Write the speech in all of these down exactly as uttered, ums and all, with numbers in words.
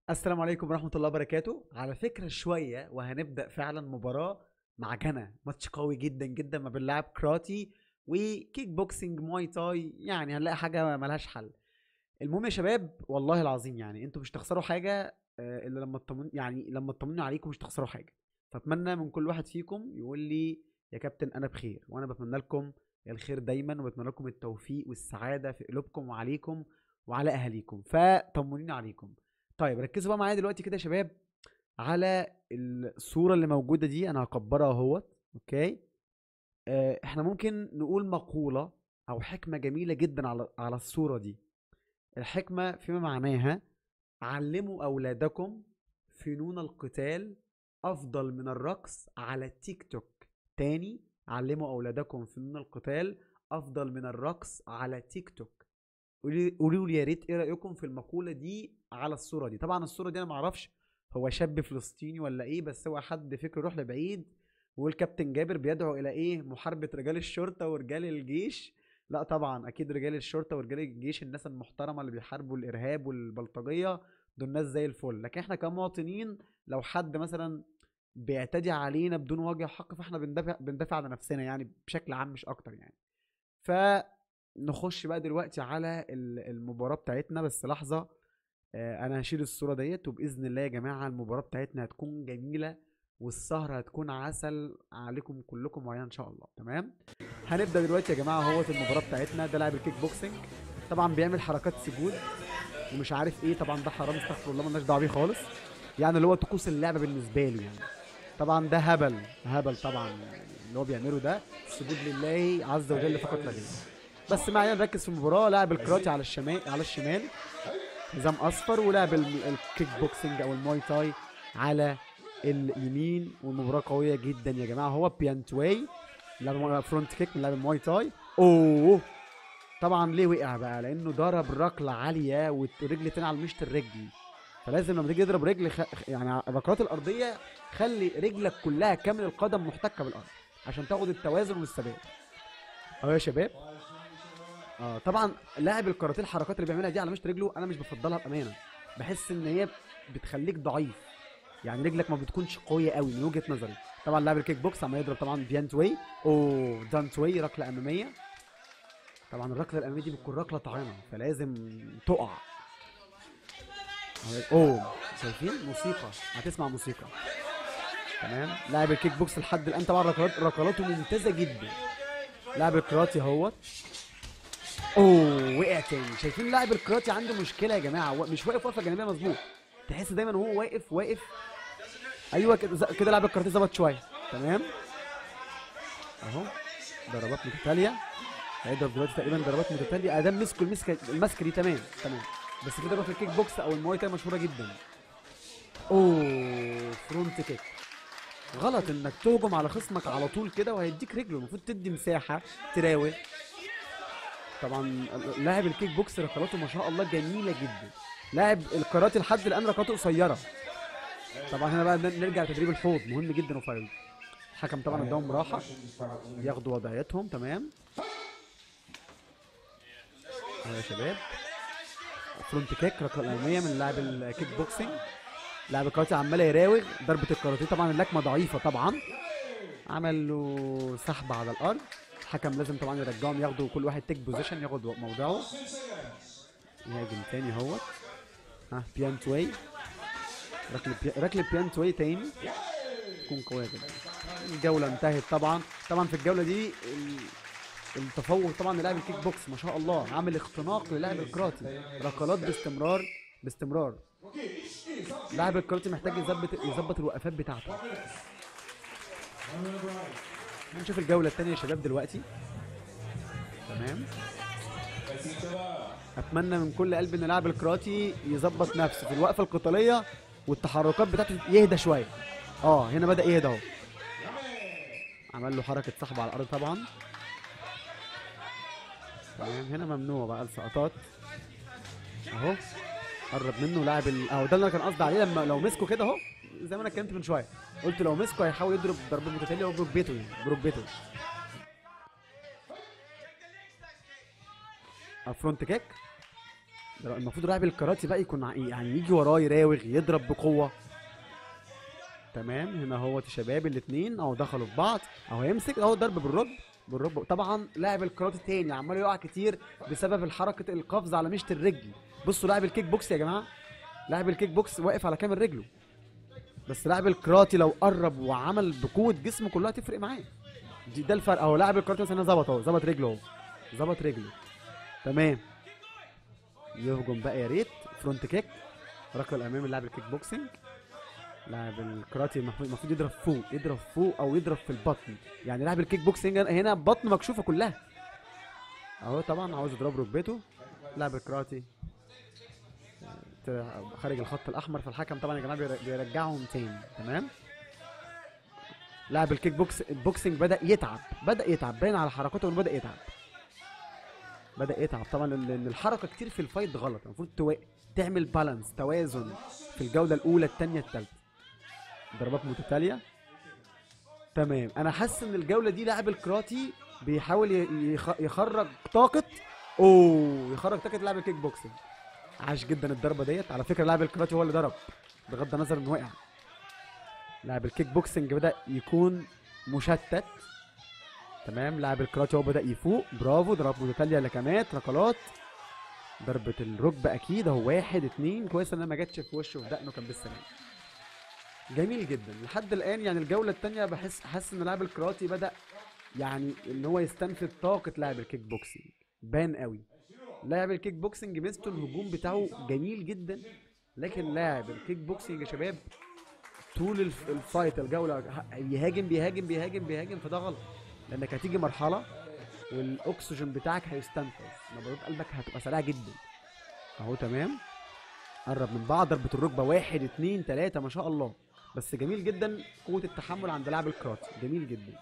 السلام عليكم ورحمة الله وبركاته. على فكرة شوية وهنبدأ فعلا مباراة معجنة، ماتش قوي جدا جدا ما بين لاعب كراتي وكيك بوكسينج مواي تاي. يعني هنلاقي حاجة ملهاش حل. المهم يا شباب، والله العظيم يعني انتوا مش تخسروا حاجة. آه، الا لما تطمن، يعني لما تطمنوا عليكم مش تخسروا حاجة. فاتمنى من كل واحد فيكم يقول لي يا كابتن انا بخير، وانا بتمنى لكم الخير دايما، وبتمنى لكم التوفيق والسعادة في قلوبكم وعليكم وعلى اهاليكم، فطمنوني عليكم. طيب ركزوا بقى معايا دلوقتي كده يا شباب على الصورة اللي موجودة دي. انا هكبرها اهوت. اوكي. آه، احنا ممكن نقول مقولة او حكمة جميلة جدا على على الصورة دي. الحكمة فيما معناها: علموا أولادكم فنون القتال أفضل من الرقص على التيك توك. تاني: علموا أولادكم فنون القتال أفضل من الرقص على تيك توك. قولي- قولوا لي يا ريت ايه رأيكم في المقولة دي على الصورة دي. طبعا الصورة دي انا معرفش هو شاب فلسطيني ولا ايه، بس هو حد فكره يروح لبعيد ويقول كابتن جابر بيدعو الى ايه؟ محاربة رجال الشرطة ورجال الجيش. لا طبعا اكيد رجال الشرطة ورجال الجيش الناس المحترمة اللي بيحاربوا الارهاب والبلطجية، دول ناس زي الفل. لكن احنا كمواطنين لو حد مثلا بيعتدي علينا بدون وجه حق، فاحنا بندافع بندافع على نفسنا يعني بشكل عام مش اكتر يعني. فنخش بقى دلوقتي على ال- المباراة بتاعتنا. بس لحظة، آه، انا هشيل الصورة ديت، وبإذن الله يا جماعة المباراة بتاعتنا هتكون جميلة، والسهرة هتكون عسل عليكم كلكم وعلينا ان شاء الله. تمام. هنبدأ دلوقتي يا جماعة اهوت المباراة بتاعتنا. ده لاعب الكيك بوكسنج، طبعا بيعمل حركات سجود ومش عارف ايه. طبعا ده حرام، استغفر الله، مالناش دعوه بيه خالص. يعني اللي هو طقوس اللعبه بالنسبه له يعني. طبعا ده هبل هبل طبعا، يعني اللي هو بيعمله ده سجود لله عز وجل فقط لا غير. بس ما علينا نركز في المباراه. لاعب الكراتي على الشمال، على الشمال حزام اصفر، ولاعب ال- الكيك بوكسنج او الماي تاي على اليمين. والمباراه قويه جدا يا جماعه. هو بيانتواي لاعب فرونت كيك من لاعب الماي تاي. اوه، طبعا ليه وقع بقى؟ لانه ضرب ركله عاليه والرجل تاني على مشط الرجل. فلازم لما تيجي تضرب رجل خ... يعني الركلات الارضيه، خلي رجلك كلها كامل القدم محتكه بالارض عشان تاخد التوازن والثبات. اهو يا شباب. اه طبعا لاعب الكاراتيه الحركات اللي بيعملها دي على مشط رجله انا مش بفضلها بامانه. بحس ان هي بتخليك ضعيف، يعني رجلك ما بتكونش قويه قوي من وجهه نظري. طبعا لاعب الكيك بوكس عمال يضرب طبعا فيانت واي. اوه، دانت واي ركله اماميه. طبعا الركله الاماميه دي بتكون ركله طاعنه فلازم تقع. اوه، شايفين موسيقى؟ هتسمع موسيقى. تمام. لاعب الكيك بوكس لحد الان طبعا ركلات ركلاته ممتازه جدا. لاعب الكراتي اهوت. اوه، وقع تاني. شايفين لاعب الكراتي عنده مشكله يا جماعه، مش واقف وقفه جانبيه مظبوط. تحس دايما هو واقف واقف. ايوه كده ز- كده لاعب الكراتي ظبط شويه. تمام. اهو ضربات متتاليه. هيضرب دلوقتي تقريبا ضربات متتاليه ادام مسكوا المسكه المسكه دي. تمام تمام. بس في ضربه في الكيك بوكس او المواي تاي مشهوره جدا. اوه، فرونت كيك. غلط انك تهجم على خصمك على طول كده وهيديك رجله، المفروض تدي مساحه تراوغ. طبعا لاعب الكيك بوكس ركلاته ما شاء الله جميله جدا. لاعب الكاراتي لحد الان ركلاته قصيره. طبعا هنا بقى نرجع لتدريب الحوض، مهم جدا وفايد. الحكم طبعا اداهم راحه ياخدوا وضعيتهم. تمام. اهو يا شباب، فرونت كيك ركله اماميه من لاعب الكيك بوكسنج. لاعب الكاراتي عمال يراوغ ضربه الكاراتيه. طبعا اللكمه ضعيفه طبعا. عمل له سحب على الارض. الحكم لازم طبعا يرجعهم ياخدوا كل واحد تيك بوزيشن ياخد موضعه. يهاجم تاني اهوت. ها بيانت واي. ركل بي... ركل بيانت واي تاني تكون قويه جدا. الجوله انتهت طبعا. طبعا في الجوله دي ال- التفوق طبعا للاعب الكيك بوكس ما شاء الله، عامل اختناق للاعب الكراتي. ركلات باستمرار باستمرار. لاعب الكراتي محتاج يظبط يظبط الوقفات بتاعته. هنشوف الجوله الثانيه يا شباب دلوقتي. تمام. اتمنى من كل قلبي ان لاعب الكراتي يظبط نفسه في الوقفه القتاليه والتحركات بتاعته يهدى شويه. اه هنا بدا يهدى اهو. عمل له حركه سحب على الارض طبعا. تمام. هنا ممنوع بقى السقطات. اهو قرب منه لاعب ال... اهو ده اللي انا كان قصدي عليه. لما لو مسكه كده اهو، زي ما انا اتكلمت من شويه، قلت لو مسكه هيحاول يضرب ضربه متتاليه وبركبته، يعني بركبته. فرونت كيك المفروض لاعب الكاراتي بقى يكون ع- يعني يجي وراه يراوغ يضرب بقوه. تمام، هنا هو يا شباب الاثنين اهو دخلوا في بعض، اهو يمسك اهو ضرب بالركب بالركب. طبعا لاعب الكاراتي تاني عمال يقع كتير بسبب الحركه القفز على مشط الرجل. بصوا لاعب الكيك بوكس يا جماعه، لاعب الكيك بوكس واقف على كامل رجله، بس لاعب الكاراتي لو قرب وعمل بقوه جسمه كلها تفرق معاه. دي ده الفرق اهو. لاعب الكاراتي مثلا ظبط اهو، ظبط رجله اهو، ظبط رجله. تمام، يهجم بقى يا ريت فرونت كيك، ركله الامامي لاعب الكيك بوكسنج. لاعب الكاراتي المفروض المفروض يضرب فوق، يضرب فوق او يضرب في البطن. يعني لاعب الكيك بوكسنج هنا بطن مكشوفه كلها اهو. طبعا عاوز يضرب ركبته. لاعب الكاراتي طلع خارج الخط الاحمر، فالحكم طبعا يا جماعه بير- بيرجعهم تاني. تمام، لاعب الكيك بوكس البوكسنج بدا يتعب، بدا يتعب باين على حركاته انه بدا يتعب، بدا يتعب طبعا لان الحركه كتير في الفايت غلط. المفروض تو... تعمل بالانس، توازن في الجوله الاولى الثانيه الثالثه. ضربات متتاليه. تمام، انا حاسس ان الجوله دي لاعب الكراتي بيحاول ي- يخ... يخرج طاقه. اوه، يخرج طاقه لاعب الكيك بوكسنج. عاش جدا الضربه ديت. على فكره لاعب الكراتي هو اللي ضرب بغض النظر انه وقع. لاعب الكيك بوكسنج بدا يكون مشتت. تمام، لاعب الكراتي هو بدا يفوق. برافو، ضربات متتاليه، لكمات، ركلات، ضربه الركبه اكيد اهو. واحد اتنين، كويس انها ما جاتش في وشه وفي دقنه، كان بالسلامه. جميل جدا لحد الان. يعني الجوله الثانيه بحس حاسس ان لاعب الكراتي بدا يعني ان هو يستنفذ طاقه لاعب الكيك بوكسنج، بان قوي. لاعب الكيك بوكسنج ميزته الهجوم بتاعه جميل جدا، لكن لاعب الكيك بوكسنج يا شباب طول الف- الفايت الجوله ه- بيهاجم بيهاجم بيهاجم بيهاجم، فده غلط. لانك هتيجي مرحله والاكسجين بتاعك هيستنفذ، نبضات قلبك هتبقى سريعه جدا اهو. تمام، قرب من بعض، ضربه الركبه، واحد اتنين تلاته، ما شاء الله. بس جميل جدا قوه التحمل عند لاعب الكراتي، جميل جدا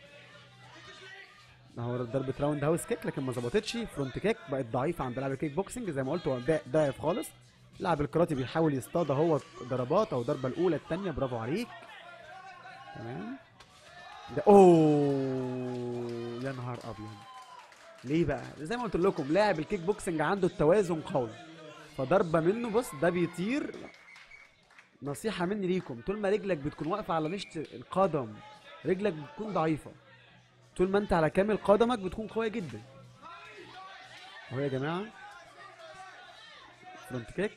اهو. ضربه راوند هاوس كيك لكن ما ظبطتش. فرونت كيك بقت ضعيفه عند لاعب الكيك بوكسنج زي ما قلت، هو ضع- ضعف خالص. لاعب الكراتي بيحاول يصطاد اهو ضربات اهو، الضربه الاولى الثانيه، برافو عليك. تمام، ده اوه يا نهار ابيض. ليه بقى؟ زي ما قلت لكم لاعب الكيك بوكسنج عنده التوازن قوي، فضربه منه بص ده بيطير. نصيحه مني ليكم، طول ما رجلك بتكون واقفه على مشط القدم رجلك بتكون ضعيفه، طول ما انت على كامل قدمك بتكون قويه جدا اهو يا جماعه. فرونت كيك،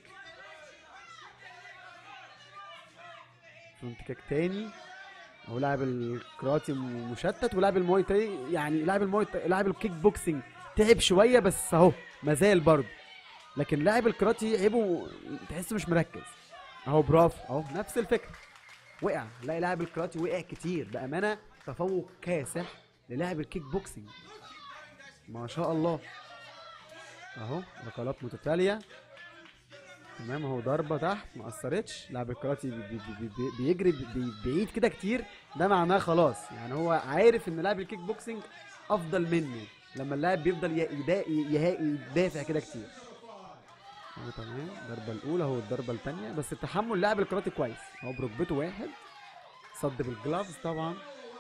فرونت كيك تاني اهو. لاعب الكراتي مشتت، ولاعب الماي تاي يعني لاعب الماي تاي لاعب الكيك بوكسنج تعب شويه بس اهو مازال برضه. لكن لاعب الكراتي عيبه تحسه مش مركز اهو. برافو اهو، نفس الفكره. وقع، لا لاعب الكراتي وقع كتير بامانه. تفوق كاسح للاعب الكيك بوكسنج ما شاء الله اهو. ركلات متتاليه. تمام اهو، ضربه تحت ما اثرتش. لاعب الكراتي بي بي بي بي بيجري بي بعيد كده كتير، ده معناه خلاص يعني هو عارف ان لاعب الكيك بوكسنج افضل منه لما اللاعب بيفضل يدا- يها- يدافع كده كتير اهو. تمام، الضربه الاولى اهو، الضربه الثانيه، بس التحمل لاعب الكراتي كويس اهو. بركبته واحد، صد بالجلافز طبعا.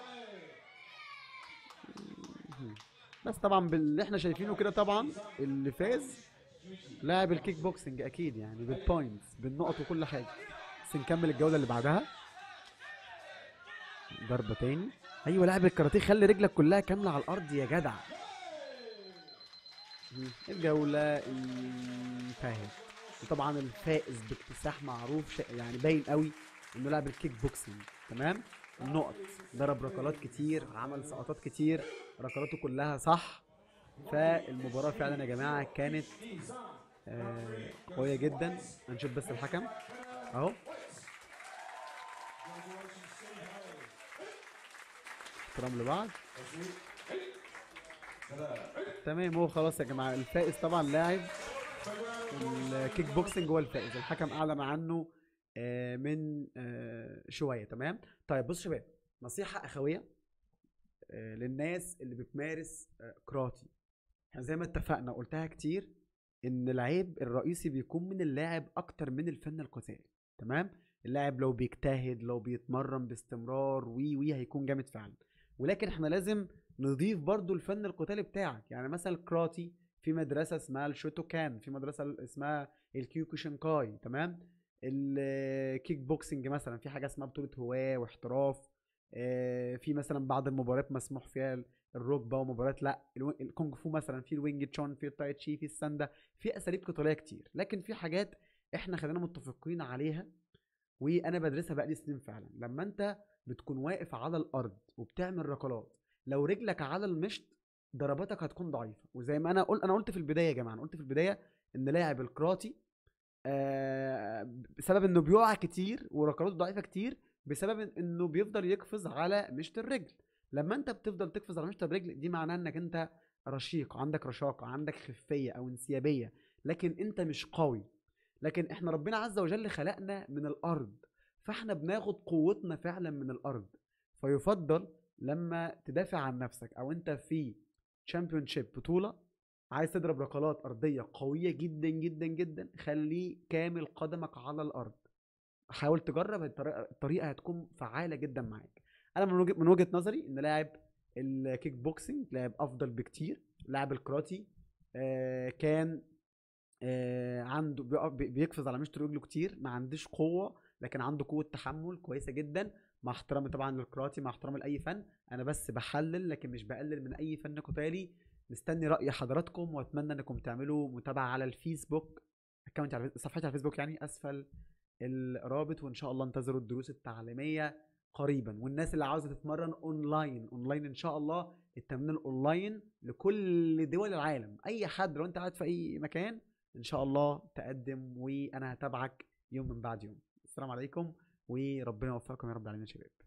مهم. بس طبعا باللي احنا شايفينه كده طبعا اللي فاز لاعب الكيك بوكسنج اكيد، يعني بالبوينتس بالنقط وكل حاجه. بس نكمل الجوله اللي بعدها. ضربه تاني، ايوه لاعب الكاراتيه خلي رجلك كلها كامله على الارض يا جدع. مم. الجوله انتهت، وطبعا الفائز باكتساح معروف شا- يعني باين قوي انه لاعب الكيك بوكسنج. تمام، النقط، ضرب ركلات كتير، عمل سقطات كتير، ركلاته كلها صح. فالمباراه فعلا يا جماعه كانت آه قويه جدا. هنشوف بس الحكم اهو، احترام لبعض. تمام، هو خلاص يا جماعه الفائز طبعا لاعب الكيك بوكسنج هو الفائز. الحكم اعلن عنه آه من آه شويه. تمام، طيب بص شباب، نصيحه اخويه آه للناس اللي بتمارس آه كراتي. احنا زي ما اتفقنا قلتها كتير ان العيب الرئيسي بيكون من اللاعب اكتر من الفن القتالي. تمام، اللاعب لو بيجتهد لو بيتمرن باستمرار وي وي هيكون جامد فعلا، ولكن احنا لازم نضيف برضو الفن القتالي بتاعك. يعني مثلا الكراتي في مدرسه اسمها الشوتوكان، في مدرسه اسمها الكيوكوشنكاي، تمام. الكيك بوكسنج مثلا في حاجه اسمها بطوله هواه واحتراف. آه، في مثلا بعض المباريات مسموح فيها الركبه، ومباريات لا. الو- الكونج فو مثلا، في الوينج تشون، في التاي تشي، في الساندا، في اساليب قتاليه كتير. لكن في حاجات احنا خلينا متفقين عليها، وانا بدرسها بقالي سنين فعلا. لما انت بتكون واقف على الارض وبتعمل ركلات، لو رجلك على المشط ضرباتك هتكون ضعيفه. وزي ما انا قلت، انا قلت في البدايه يا جماعه، انا قلت في البدايه ان لاعب الكراتي آه بسبب انه بيقع كتير وركلاته ضعيفه كتير، بسبب انه بيفضل يقفز على مشط الرجل. لما انت بتفضل تقفز على مشط الرجل، دي معناه انك انت رشيق، عندك رشاقه، عندك خفيه او انسيابيه، لكن انت مش قوي. لكن احنا ربنا عز وجل خلقنا من الارض، فاحنا بناخد قوتنا فعلا من الارض. فيفضل لما تدافع عن نفسك، او انت في تشامبيونشيب بطولة عايز تضرب ركلات ارضية قوية جدا جدا جدا، خليه كامل قدمك على الارض. حاول تجرب الطريقة، الطريقة هتكون فعالة جدا معاك. انا من وجهة من وجهة نظري ان لاعب الكيك بوكسنج لاعب افضل بكتير. لاعب الكراتي آه كان آه، عنده بيقف- بي- بيقفز على مشط رجله كتير، ما عندوش قوه، لكن عنده قوه تحمل كويسه جدا. مع احترامي طبعا للكراتي، مع احترامي لاي فن، انا بس بحلل لكن مش بقلل من اي فن قتالي. مستني راي حضراتكم، واتمنى انكم تعملوا متابعه على الفيسبوك، اكونت على صفحتي على الفيسبوك يعني اسفل الرابط. وان شاء الله انتظروا الدروس التعليميه قريبا. والناس اللي عاوزه تتمرن اونلاين، اونلاين ان شاء الله التمرين الاونلاين لكل دول العالم. اي حد لو انت قاعد في اي مكان ان شاء الله تقدم، وانا هتابعك يوم من بعد يوم. السلام عليكم وربنا يوفقكم يا رب العالمين يا شباب.